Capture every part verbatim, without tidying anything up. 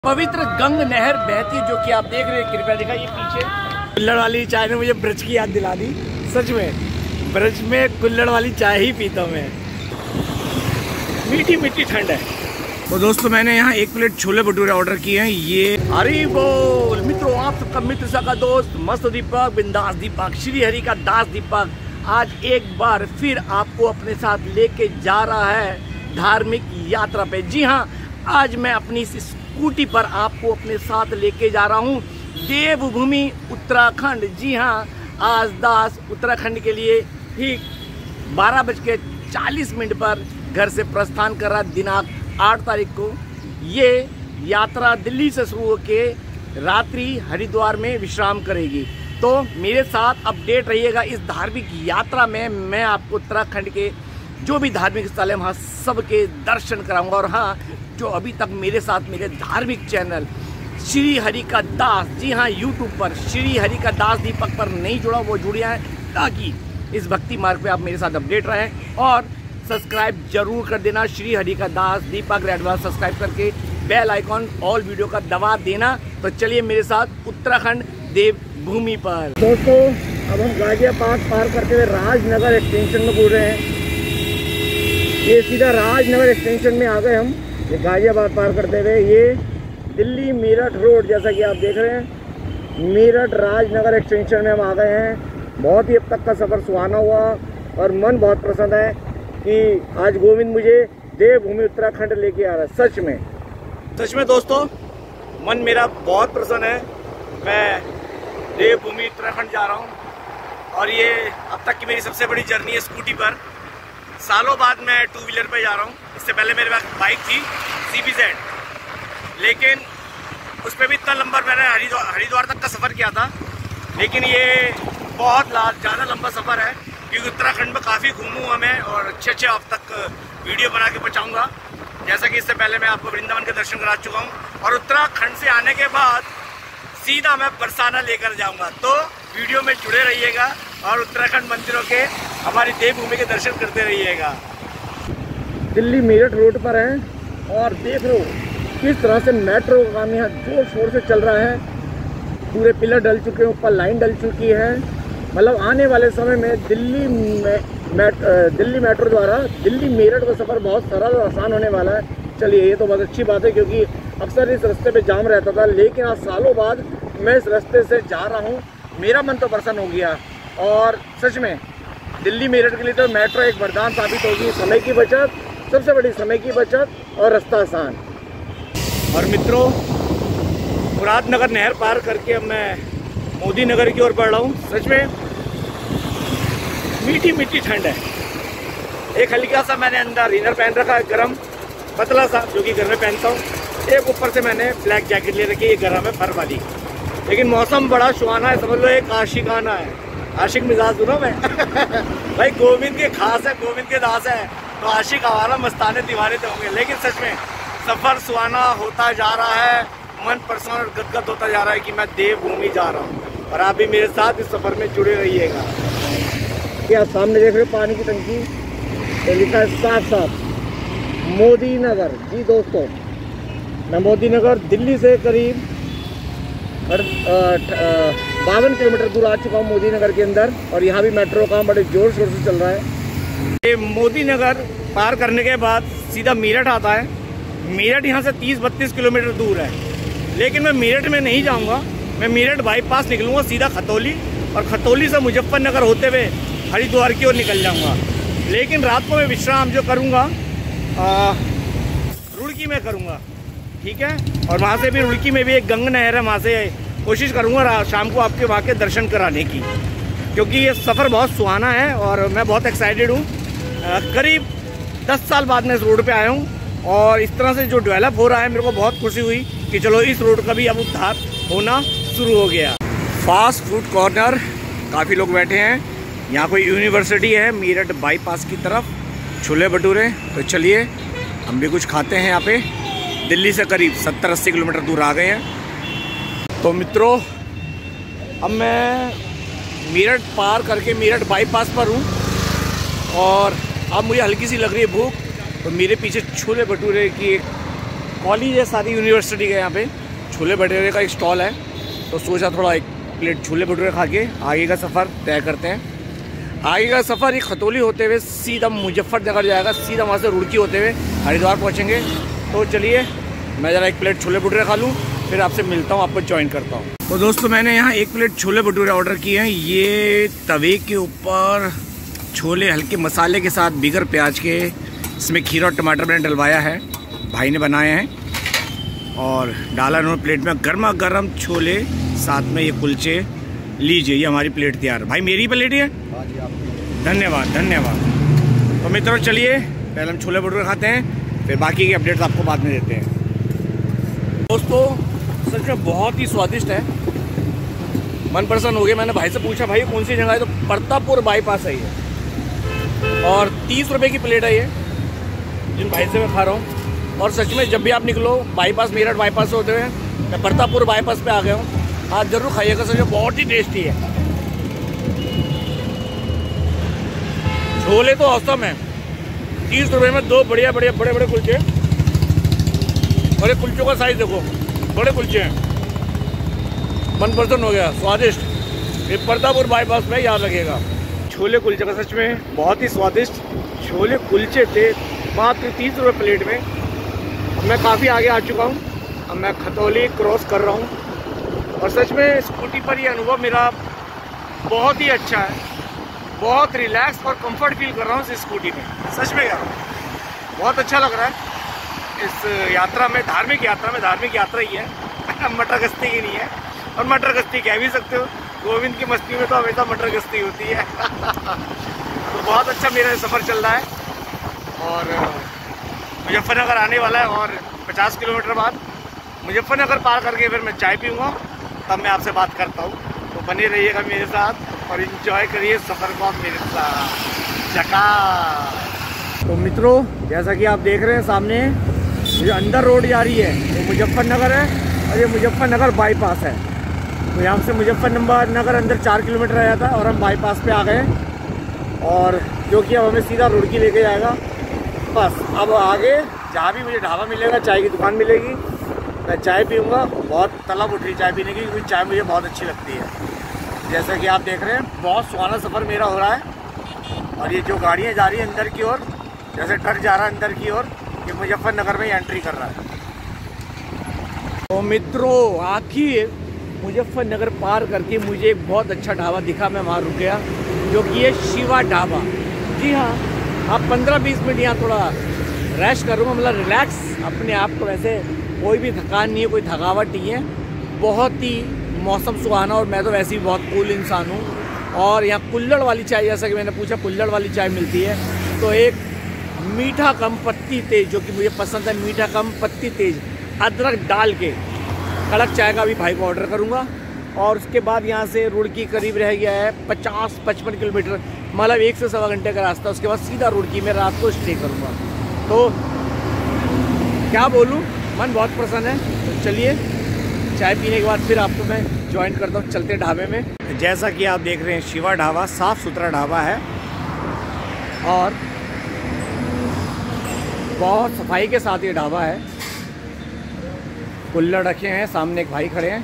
पवित्र गंग नहर बहती है जो कि आप देख रहे हैं। कृपया दिखाइए पीछे। कुल्हड़ वाली चाय ने मुझे ब्रज की याद दिला दी। सच में ब्रज में कुल्हड़ वाली चाय ही पीता हूँ मैं। मीठी मीठी ठंड है। तो दोस्तों मैंने यहाँ एक प्लेट छोले भटूरे ऑर्डर किए हैं। ये हरी बोल मित्रों, आप सबका मित्र सा का दोस्त मस्त दीपक, बिंदास दीपक, श्री हरि का दास दीपक आज एक बार फिर आपको अपने साथ लेके जा रहा है धार्मिक यात्रा पे। जी हाँ, आज मैं अपनी स्कूटी पर आपको अपने साथ लेके जा रहा हूँ देवभूमि उत्तराखंड। जी हाँ, आज दास उत्तराखंड के लिए ठीक बारह बज के चालीस मिनट पर घर से प्रस्थान कर रहा। दिनांक आठ तारीख को ये यात्रा दिल्ली से शुरू होकर रात्रि हरिद्वार में विश्राम करेगी। तो मेरे साथ अपडेट रहिएगा इस धार्मिक यात्रा में। मैं आपको उत्तराखंड के जो भी धार्मिक स्थल है वहाँ सबके दर्शन कराऊंगा। और हाँ, जो अभी तक मेरे साथ मेरे धार्मिक चैनल श्री हरि का दास, जी हाँ यूट्यूब पर श्री हरि का दास दीपक पर नहीं जुड़ा, वो जुड़ जाए ताकि इस भक्ति मार्ग पे आप मेरे साथ अपडेट रहें। और सब्सक्राइब जरूर कर देना श्री हरि का दास दीपक रेड वाला सब्सक्राइब करके बेल आइकॉन ऑल वीडियो का दबा देना। तो चलिए मेरे साथ उत्तराखंड देवभूमि पर। दोस्तों अब हम गाजियाबाद पार करते हुए राजनगर एक्सटेंशन में घूम रहे हैं। ये सीधा राजनगर एक्सटेंशन में आ गए हम। ये गाजियाबाद पार करते हुए ये दिल्ली मेरठ रोड जैसा कि आप देख रहे हैं, मेरठ राजनगर एक्सटेंशन में हम आ गए हैं। बहुत ही अब तक का सफ़र सुहाना हुआ और मन बहुत प्रसन्न है कि आज गोविंद मुझे देवभूमि उत्तराखंड लेके आ रहा है। सच में सच में दोस्तों मन मेरा बहुत प्रसन्न है। मैं देवभूमि उत्तराखंड जा रहा हूँ और ये अब तक की मेरी सबसे बड़ी जर्नी है स्कूटी पर। सालों बाद मैं टू व्हीलर पे जा रहा हूँ। इससे पहले मेरे पास बाइक थी सी बी जेड, लेकिन उस पर भी इतना लंबा मैंने हरिद्वार हरिद्वार तक का सफ़र किया था। लेकिन ये बहुत ज़्यादा लंबा सफ़र है क्योंकि उत्तराखंड में काफ़ी घूमूँ हुआ मैं और अच्छे अच्छे आप तक वीडियो बना के पहुँचाऊँगा। जैसा कि इससे पहले मैं आपको वृंदावन के दर्शन करा चुका हूँ और उत्तराखंड से आने के बाद सीधा मैं बरसाना लेकर जाऊँगा। तो वीडियो में जुड़े रहिएगा और उत्तराखंड मंदिरों के हमारी देवभूमि के दर्शन करते रहिएगा। दिल्ली मेरठ रोड पर है और देख लो किस तरह से मेट्रो का काम यहाँ जोर शोर से चल रहा है। पूरे पिलर डल चुके हैं, ऊपर लाइन डल चुकी है। मतलब आने वाले समय में दिल्ली में मेट, दिल्ली मेट्रो द्वारा दिल्ली मेरठ का सफ़र बहुत सरल और आसान होने वाला है। चलिए ये तो बहुत अच्छी बात है क्योंकि अक्सर इस रास्ते पे जाम रहता था, लेकिन आज सालों बाद मैं इस रास्ते से जा रहा हूँ। मेरा मन तो प्रसन्न हो गया और सच में दिल्ली मेरठ के लिए तो मेट्रो एक वरदान साबित होगी। समय की बचत, सबसे बड़ी समय की बचत और रास्ता आसान। और मित्रों मुरादनगर नहर पार करके अब मैं मोदी नगर की ओर बढ़ रहा हूँ। सच में मीठी मीठी ठंड है। एक हल्का सा मैंने अंदर इनर पहन रखा है, गरम पतला सा, जो कि घर में पहनता हूँ। एक ऊपर से मैंने ब्लैक जैकेट ले रखी है, ये गरम है फर वाली। लेकिन मौसम बड़ा सुहाना है, समझ लो एक आशिकाना है। आशिक मिजाज दूँ मैं भाई गोविंद के खास है, गोविंद के दास है, तो आशिक हमारा मस्ताने दीवाने तो होंगे। लेकिन सच में सफ़र सुहाना होता जा रहा है, मन प्रसन्न और गदगद होता जा रहा है कि मैं देवभूमि जा रहा हूँ और आप भी मेरे साथ इस सफ़र में जुड़े रहिएगा। क्या सामने देख रहे हो पानी की टंकी, तो लिखा है साफ साफ मोदी नगर। जी दोस्तों, मैं मोदी नगर दिल्ली से करीब बावन किलोमीटर दूर आ चुका हूँ मोदी नगर के अंदर और यहाँ भी मेट्रो का बड़े जोर शोर से चल रहा है। ये मोदी नगर पार करने के बाद सीधा मेरठ आता है। मेरठ यहाँ से तीस बत्तीस किलोमीटर दूर है, लेकिन मैं मेरठ में नहीं जाऊँगा। मैं मेरठ बाईपास निकलूँगा सीधा खतौली और खतौली से मुजफ्फरनगर होते हुए हरिद्वार की ओर निकल जाऊँगा। लेकिन रात को मैं विश्राम जो करूँगा रुड़की में करूँगा, ठीक है। और वहाँ से भी रुड़की में भी एक गंग नहर है, वहाँ से कोशिश करूँगा शाम को आपके वहाँ के दर्शन कराने की, क्योंकि ये सफ़र बहुत सुहाना है और मैं बहुत एक्साइटेड हूँ। करीब दस साल बाद मैं इस रोड पे आया हूँ और इस तरह से जो डेवलप हो रहा है मेरे को बहुत खुशी हुई कि चलो इस रोड का भी अब उद्धार होना शुरू हो गया। फास्ट फूड कॉर्नर, काफ़ी लोग बैठे हैं। यहाँ कोई यूनिवर्सिटी है मेरठ बाईपास की तरफ, छोले भटूरे। तो चलिए हम भी कुछ खाते हैं यहाँ पे। दिल्ली से करीब सत्तर अस्सी किलोमीटर दूर आ गए हैं। तो मित्रों अब मैं मेरठ पार करके मेरठ बाईपास पर हूँ और अब मुझे हल्की सी लग रही है भूख। तो मेरे पीछे छोले भटूरे की एक कॉलेज है, सारी यूनिवर्सिटी के यहाँ पे छोले भटूरे का एक स्टॉल है। तो सोचा थोड़ा एक प्लेट छोले भटूरे खा के आगे का सफ़र तय करते हैं। आगे का सफ़र एक खतौली होते हुए सीधा मुजफ्फरनगर जाएगा, सीधा वहाँ से रुड़की होते हुए हरिद्वार पहुँचेंगे। तो चलिए मैं ज़रा एक प्लेट छोले भटूरे खा लूँ, फिर आपसे मिलता हूँ, आपको ज्वाइन करता हूँ। तो दोस्तों मैंने यहाँ एक प्लेट छोले भटूरे ऑर्डर किए हैं। ये तवे के ऊपर छोले हल्के मसाले के साथ बिगर प्याज के, इसमें खीरा और टमाटर मैंने डलवाया है, भाई ने बनाए हैं और डाला उन्होंने प्लेट में गर्मा गर्म छोले, साथ में ये कुलचे। लीजिए ये हमारी प्लेट तैयार। भाई मेरी प्लेट है, धन्यवाद धन्यवाद। तो मित्रों चलिए पहले हम छोले भटूरे खाते हैं, फिर बाकी के अपडेट्स आपको बाद में देते हैं। दोस्तों सच में बहुत ही स्वादिष्ट है, मन प्रसन्न हो गया। मैंने भाई से पूछा भाई कौन सी जगह है, तो प्रतापपुर बाईपास है ये और तीस रुपए की प्लेट है ये, जिन भाई से मैं खा रहा हूँ। और सच में जब भी आप निकलो बाईपास, मेरठ बाईपास से होते हुए मैं प्रतापपुर बाईपास पे आ गया हूँ, आप जरूर खाइएगा, सच में बहुत ही टेस्टी है। छोले तो औसम है, तीस रुपए में दो बढ़िया बढ़िया बड़े बड़े कुलचे, और ये कुलचों का साइज देखो, बड़े कुलचे हैं, मन प्रसन्न हो गया, स्वादिष्ट। ये प्रतापपुर बाईपास में याद रखिएगा। छोले कुलचे का सच में बहुत ही स्वादिष्ट छोले कुलचे थे, मात्र तीस रुपये प्लेट में। अब मैं काफ़ी आगे आ चुका हूँ, अब मैं खतौली क्रॉस कर रहा हूँ और सच में स्कूटी पर ये अनुभव मेरा बहुत ही अच्छा है, बहुत रिलैक्स और कंफर्ट फील कर रहा हूँ इस स्कूटी में, सच में यार बहुत अच्छा लग रहा है इस यात्रा में, धार्मिक यात्रा में। धार्मिक यात्रा ही है, मटर गश्ती की नहीं है, और मटर गश्ती कह भी सकते हो, गोविंद की मस्ती में तो हमेशा मटर गश्ती होती है। तो बहुत अच्छा मेरा सफ़र चल रहा है और मुजफ्फरनगर आने वाला है, और पचास किलोमीटर बाद मुजफ्फरनगर पार करके फिर मैं चाय पीऊँगा, तब मैं आपसे बात करता हूँ। तो बने रहिएगा मेरे साथ और एंजॉय करिए सफ़र को आप मेरे साथ। चका। तो मित्रों जैसा कि आप देख रहे हैं सामने ये अंदर रोड जा रही है, ये मुजफ्फरनगर है और ये मुजफ्फरनगर बाईपास है। तो यहाँ से मुजफ्फरनगर अंदर चार किलोमीटर आया था और हम बाईपास पे आ गए, और जो कि अब हमें सीधा रुड़की लेके जाएगा। बस अब आगे जहाँ भी मुझे ढाबा मिलेगा, चाय की दुकान मिलेगी, मैं चाय पीऊँगा। बहुत तलब उठ रही चाय पीने की, क्योंकि चाय मुझे बहुत अच्छी लगती है। जैसा कि आप देख रहे हैं बहुत सुहाना सफ़र मेरा हो रहा है, और ये जो गाड़ियाँ जा रही हैं अंदर की ओर, जैसे ट्रक जा रहा है अंदर की ओर, ये मुजफ्फरनगर में एंट्री कर रहा है। तो मित्रों आखिर मुजफ्फरनगर पार करके मुझे एक बहुत अच्छा ढाबा दिखा, मैं वहाँ रुक गया, जो कि है शिवा ढाबा। जी हाँ, आप पंद्रह बीस मिनट यहाँ थोड़ा रेस्ट करूँगा, मतलब रिलैक्स अपने आप को। वैसे कोई भी थकान नहीं है, कोई थकावट नहीं है, बहुत ही मौसम सुहाना, और मैं तो वैसे ही बहुत कूल इंसान हूँ। और यहाँ कुल्हड़ वाली चाय, जैसा कि मैंने पूछा कुल्हड़ वाली चाय मिलती है, तो एक मीठा कम पत्ती तेज, जो कि मुझे पसंद है, मीठा कम पत्ती तेज अदरक डाल के कड़क चाय का भी भाई को ऑर्डर करूँगा। और उसके बाद यहाँ से रुड़की करीब रह गया है पचास पचपन किलोमीटर, मतलब एक से सवा घंटे का रास्ता। उसके बाद सीधा रुड़की में रात को स्टे करूँगा। तो क्या बोलूँ, मन बहुत प्रसन्न है। तो चलिए चाय पीने के बाद फिर आपको मैं ज्वाइन करता हूँ, चलते ढाबे में। जैसा कि आप देख रहे हैं शिवा ढाबा साफ़ सुथरा ढाबा है और बहुत सफाई के साथ ये ढाबा है। कुल्हड़ रखे हैं, सामने एक भाई खड़े हैं।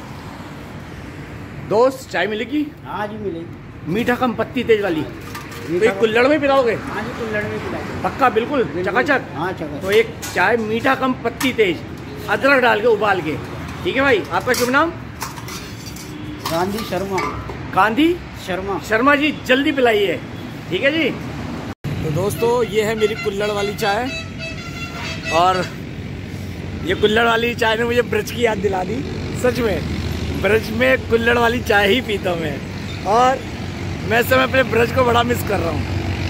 दोस्त चाय मिलेगी? हाँ जी मिलेगी, मीठा कम पत्ती तेज वाली। तो एक कुल्हड़ में पिलाओगे? हाँ जी कुल्हड़ में पिलाएंगे। पक्का? बिल्कुल चकाचक। हाँ चकाचक। तो एक चाय मीठा कम पत्ती तेज अदरक डाल के उबाल के, ठीक है भाई। आपका शुभ नाम? गांधी शर्मा। गांधी शर्मा शर्मा जी, जल्दी पिलाइए, ठीक है जी। तो दोस्तों ये है मेरी कुल्हड़ वाली चाय, और ये कुल्हड़ वाली चाय ने मुझे ब्रज की याद दिला दी। सच में ब्रज में कुल्हड़ वाली चाय ही पीता हूँ मैं, और मैं समय अपने ब्रज को बड़ा मिस कर रहा हूँ।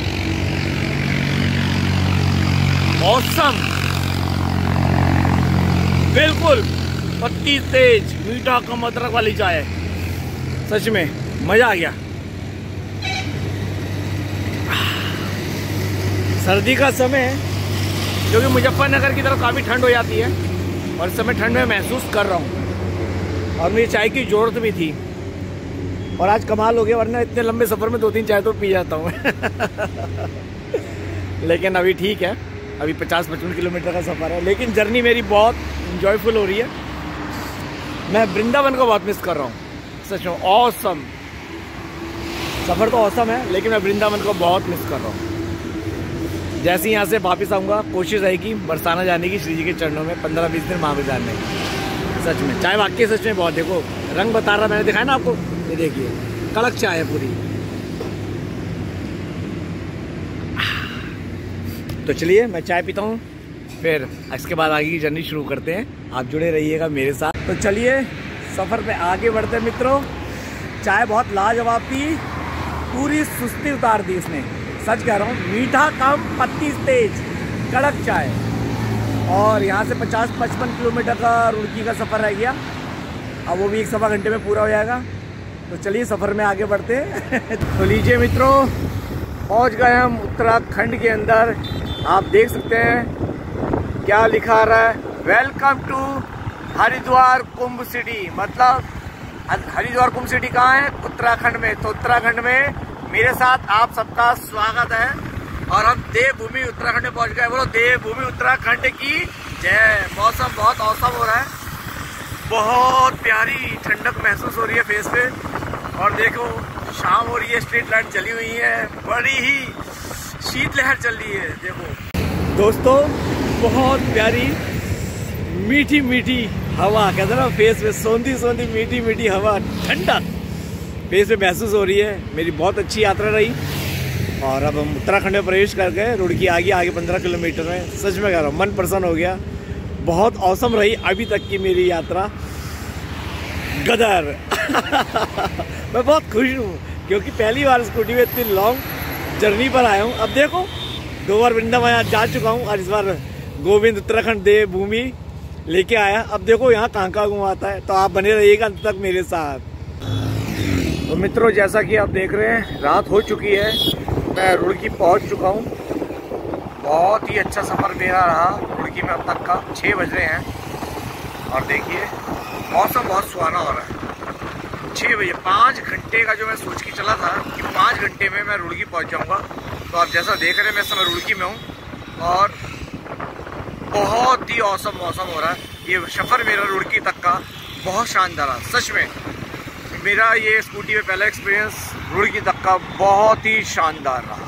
ऑसम, बिल्कुल पत्ती तेज मीठा कम अदरक वाली चाय, सच में मजा आ गया। सर्दी का समय है, क्योंकि मुजफ्फरनगर की तरफ काफ़ी ठंड हो जाती है, और इस समय ठंड में महसूस कर रहा हूँ, और मुझे चाय की ज़रूरत भी थी। और आज कमाल हो गया, वरना इतने लंबे सफ़र में दो तीन चाय तो पी जाता हूँ। लेकिन अभी ठीक है, अभी पचास पचपन किलोमीटर का सफ़र है, लेकिन जर्नी मेरी बहुत इंजॉयफुल हो रही है। मैं वृंदावन को बहुत मिस कर रहा हूँ, सच में ऑसम। सफ़र तो ऑसम है, लेकिन मैं वृंदावन को बहुत मिस कर रहा हूँ। जैसे ही यहाँ से वापस आऊँगा कोशिश रहेगी बरसाना जाने की, श्री जी के चरणों में पंद्रह बीस दिन वहाँ पे जाने की। सच में चाय वाकई सच में बहुत, देखो रंग बता रहा, मैंने दिखाया ना आपको, ये देखिए कड़क चाय है पूरी। तो चलिए मैं चाय पीता हूँ, फिर इसके बाद आगे की जर्नी शुरू करते हैं। आप जुड़े रहिएगा मेरे साथ। तो चलिए सफ़र पे आगे बढ़ते हैं मित्रों। चाय बहुत लाजवाब थी, पूरी सुस्ती उतार दी इसने, सच कह रहा हूँ। मीठा कम, पत्ती तेज, कड़क चाय। और यहाँ से पचास पचपन किलोमीटर का रुड़की का सफ़र रह गया, अब वो भी एक सवा घंटे में पूरा हो जाएगा। तो चलिए सफ़र में आगे बढ़ते हैं। तो लीजिए मित्रों, पहुँच गए हम उत्तराखंड के अंदर। आप देख सकते हैं क्या लिखा रहा है, welcome to Haridwar Kumbh city. मतलब हरिद्वार कुंभ सिटी कहाँ है? उत्तराखंड में। तो उत्तराखंड में मेरे साथ आप सबका स्वागत है। और हम देवभूमि उत्तराखंड में पहुंच गए। बोलो देवभूमि उत्तराखंड की जय। मौसम बहुत औसम हो रहा है, बहुत प्यारी ठंडक महसूस हो रही है फेस पे। और देखो शाम हो रही है, स्ट्रीट लाइट जली हुई है, बड़ी ही शीतलहर चल रही है। देखो दोस्तों, बहुत प्यारी मीठी मीठी हवा, कहते हैं ना फेस पे, सोंधी सोंधी मीठी मीठी हवा, ठंडक फेस पे महसूस हो रही है। मेरी बहुत अच्छी यात्रा रही। और अब हम उत्तराखंड में प्रवेश कर गए। रुड़की आगे आगे पंद्रह किलोमीटर में। सच में कह रहा हूँ मन प्रसन्न हो गया, बहुत औसम रही अभी तक की मेरी यात्रा। गदर मैं बहुत खुश हूँ, क्योंकि पहली बार स्कूटी में इतनी लॉन्ग जर्नी पर आया हूँ। अब देखो दो बार वृंदावन जा चुका हूँ, और इस बार गोविंद उत्तराखंड देव भूमि लेके आया। अब देखो यहाँ कहाँ कहाँ घुमाता है। तो आप बने रहिएगा अंत तक मेरे साथ। तो मित्रों, जैसा कि आप देख रहे हैं रात हो चुकी है, मैं रुड़की पहुँच चुका हूँ। बहुत ही अच्छा सफ़र मेरा रहा रुड़की में अब तक का। छः बज रहे हैं और देखिए मौसम बहुत सुहाना हो रहा है। छः बजे पाँच घंटे का जो मैं सोच के चला था कि पाँच घंटे में मैं रुड़की पहुंच जाऊंगा, तो आप जैसा देख रहे हैं मैं इस समय रुड़की में हूं और बहुत ही औसम मौसम हो रहा है। ये सफ़र मेरा रुड़की तक का बहुत शानदार रहा। सच में मेरा ये स्कूटी में पहला एक्सपीरियंस रुड़की तक का बहुत ही शानदार रहा।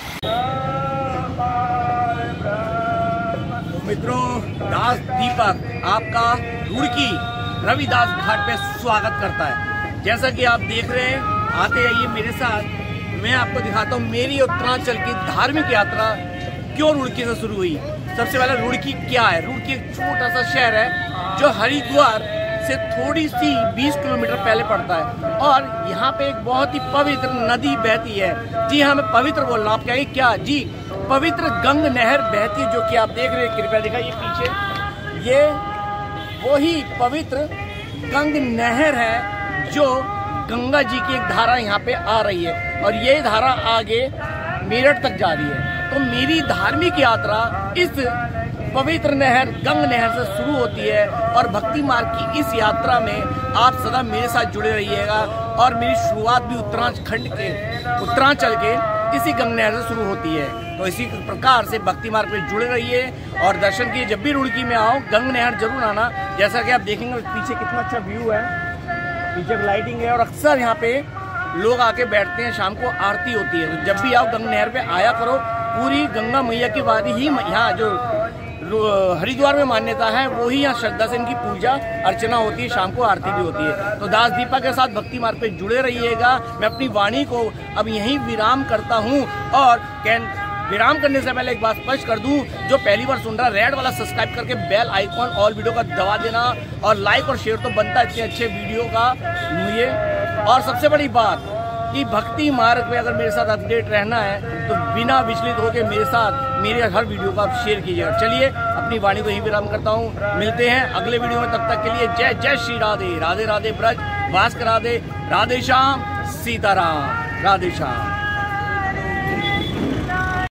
तो मित्रों, दास दीपक आपका रुड़की रविदास घाट पे स्वागत करता है। जैसा कि आप देख रहे हैं, आते आइए मेरे साथ, मैं आपको दिखाता हूँ मेरी उत्तरांचल की धार्मिक यात्रा क्यों रुड़की से शुरू हुई। सबसे पहले रुड़की क्या है? रुड़की एक छोटा सा शहर है जो हरिद्वार से थोड़ी सी बीस किलोमीटर पहले पड़ता है। और यहाँ पे एक बहुत ही पवित्र नदी बहती है। जी हाँ, मैं पवित्र बोल रहा हूँ। आप कहेंगे क्या? जी, पवित्र गंग नहर बहती है, जो कि आप देख रहे हैं। कृपया दिखाइए पीछे, ये वही पवित्र गंग नहर है जो गंगा जी की एक धारा यहाँ पे आ रही है, और ये धारा आगे मेरठ तक जा रही है। तो मेरी धार्मिक यात्रा इस पवित्र नहर गंग नहर से शुरू होती है। और भक्ति मार्ग की इस यात्रा में आप सदा मेरे साथ जुड़े रहिएगा। और मेरी शुरुआत भी उत्तराखंड के उत्तरांचल के इसी गंग नहर से शुरू होती है। तो इसी प्रकार से भक्ति मार्ग में जुड़े रहिए और दर्शन कीजिए। जब भी रुड़की में आओ गंग नहर जरूर आना। जैसा कि आप देखेंगे पीछे कितना अच्छा व्यू है, पीछे लाइटिंग है, और अक्सर यहाँ पे लोग आके बैठते हैं, शाम को आरती होती है। तो जब भी आओ गंग नहर पे आया करो। पूरी गंगा मैया की वादी ही यहाँ जो हरिद्वार में मान्यता है, वो ही यहाँ श्रद्धा से इनकी पूजा अर्चना होती है, शाम को आरती भी होती है। तो दास दीपक के साथ भक्ति मार्ग पे जुड़े रहिएगा। मैं अपनी वाणी को अब यहीं विराम करता हूँ। और कैन विराम करने से पहले एक बात स्पष्ट कर दूं, जो पहली बार सुन रहा है रेड वाला सब्सक्राइब करके बेल आइकॉन ऑल वीडियो का दबा देना। और लाइक और शेयर तो बनता है इतने अच्छे वीडियो का मुझे। और सबसे बड़ी बात कि भक्ति मार्ग में अगर मेरे साथ अपडेट रहना है तो बिना विचलित होकर मेरे साथ मेरे हर वीडियो को आप शेयर कीजिएगा। चलिए अपनी वाणी को यही विराम करता हूँ। मिलते हैं अगले वीडियो में, तब तक के लिए जय जय श्री राधे। राधे राधे ब्रज वास राधे, राधे श्याम सीताराम, राधे श्याम।